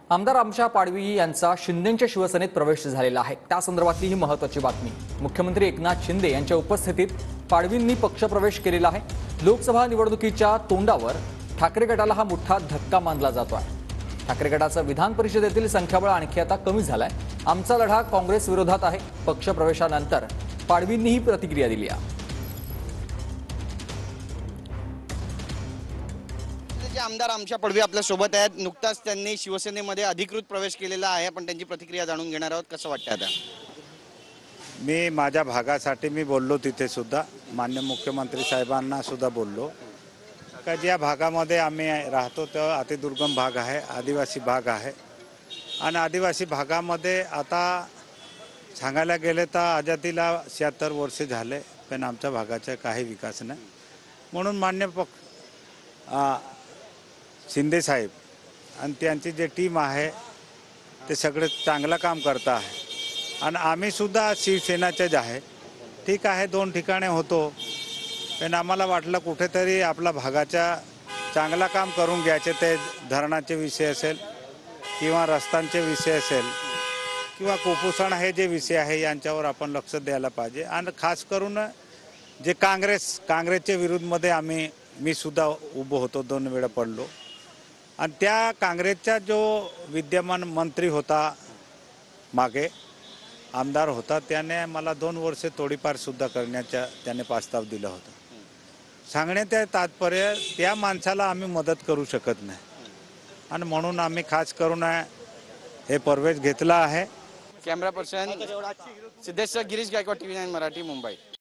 आमदार आमशा पाडवी यांचा शिंदेच्या शिवसेनेत प्रवेश झालेला आहे। त्या संदर्भातली ही महत्त्वाची बातमी। मुख्यमंत्री एकनाथ शिंदे यांच्या उपस्थितीत पाडवींनी पक्षप्रवेश केलेला आहे। लोकसभा निवडणुकीच्या तोंडावर ठाकरे गटाला हा मोठा धक्का मानला जातोय। ठाकरे गटाचं विधान परिषदेतील संख्याबळ आणखी आता कमी झालंय। आमचा लढा काँग्रेस विरोधात आहे। पक्षप्रवेशानंतर पाडवींनी ही प्रतिक्रिया दिली आहे। आमदार आमशा पाडवी आपल्या सोबत आहेत। नुकताच त्यांनी शिवसेनेमध्ये अधिकृत प्रवेश केलेला आहे। पण त्यांची प्रतिक्रिया जाणून घेणार आहोत। कसं वाटतं आता? मी माझ्या भागासाठी मी बोललो, तिथे सुद्धा माननीय मुख्यमंत्री साहेबांना सुद्धा बोललो का ज्या भागामध्ये आम्ही राहतो तो अतिदुर्गम भाग आहे, आदिवासी भाग आहे। आणि आदिवासी भागामध्ये आता सांगायला गेले तर आजादीला 76 वर्ष झाले, पण आमच्या भागाचा काही विकास नाही। म्हणून मान्य शिंदे साहेब आणि त्यांची जे टीम आहे ते सगळे चांगलं काम करत आहे। आणि आम्ही सुद्धा शिवसेनाचेच आहे। ठीक आहे, 2 ठिकाणे होतो, पण आम्हाला वाटलं कुठेतरी आपला भागाचा चांगला काम करून घ्यायचे। ते धरणाचे विषय असेल किंवा रस्त्यांचे विषय असेल किंवा कुपोषण हे जे विषय आहे यांच्यावर आपण लक्ष द्यायला पाहिजे। आणि खास करून जे काँग्रेसच्या विरोधामध्ये मी सुद्धा उभं होतो, 2 वेळा पडलो। आणि त्या काँग्रेसचा जो विद्यमान मंत्री होता, मागे आमदार होता, त्याने मला 2 वर्ष तोडीपार सुद्धा करण्याचा त्याने प्रस्ताव दिला होता। सांगण्याचे तात्पर्य त्या माणसाला आम्ही मदत करू शकत नाही। आणि म्हणून आम्ही खास करून हे प्रवेश घेतला आहे। Camera person Siddheshwar Girish Gaikwad, TV9 Marathi, Mumbai.